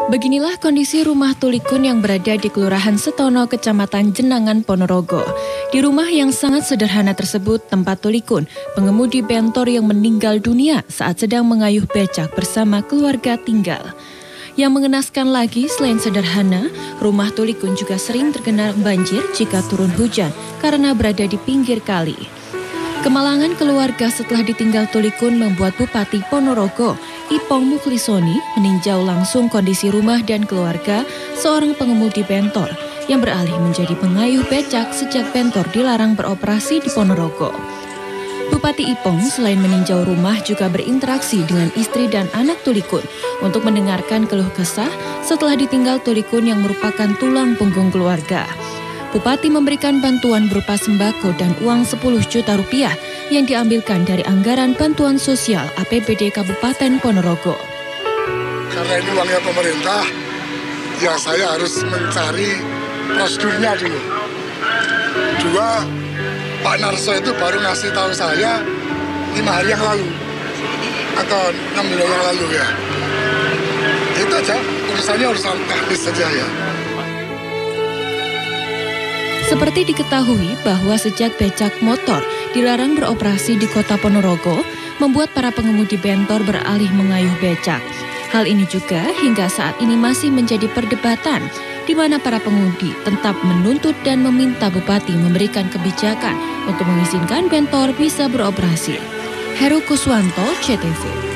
Beginilah kondisi rumah Tulikun yang berada di Kelurahan Setono, Kecamatan Jenangan, Ponorogo. Di rumah yang sangat sederhana tersebut, tempat Tulikun, pengemudi bentor yang meninggal dunia saat sedang mengayuh becak bersama keluarga tinggal. Yang mengenaskan lagi, selain sederhana, rumah Tulikun juga sering terkena banjir jika turun hujan karena berada di pinggir kali. Kemalangan keluarga setelah ditinggal Tulikun membuat Bupati Ponorogo, Ipong Muklisoni, meninjau langsung kondisi rumah dan keluarga seorang pengemudi bentor yang beralih menjadi pengayuh becak sejak bentor dilarang beroperasi di Ponorogo. Bupati Ipong selain meninjau rumah juga berinteraksi dengan istri dan anak Tulikun untuk mendengarkan keluh kesah setelah ditinggal Tulikun yang merupakan tulang punggung keluarga. Bupati memberikan bantuan berupa sembako dan uang 10 juta rupiah yang diambilkan dari anggaran bantuan sosial APBD Kabupaten Ponorogo. Karena ini uangnya pemerintah, ya saya harus mencari prosedurnya dulu. Dua, Pak Narso itu baru ngasih tahu saya 5 hari yang lalu atau 6 bulan yang lalu ya. Itu aja, urusannya urusan teknis saja ya. Seperti diketahui bahwa sejak becak motor dilarang beroperasi di kota Ponorogo, membuat para pengemudi bentor beralih mengayuh becak. Hal ini juga hingga saat ini masih menjadi perdebatan, di mana para pengemudi tetap menuntut dan meminta Bupati memberikan kebijakan untuk mengizinkan bentor bisa beroperasi. Heru Kuswanto, CTV.